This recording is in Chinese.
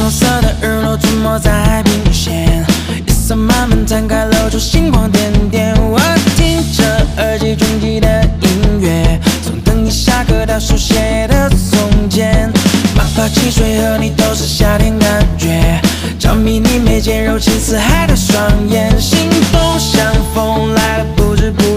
红色的日落出没在海平线，夜色慢慢摊开，露出星光点点。我听着耳机中记的音乐，从等你下课到书写的从前。马泡汽水和你都是夏天感觉，着迷你眉间柔情似海的双眼，心动像风来了不知不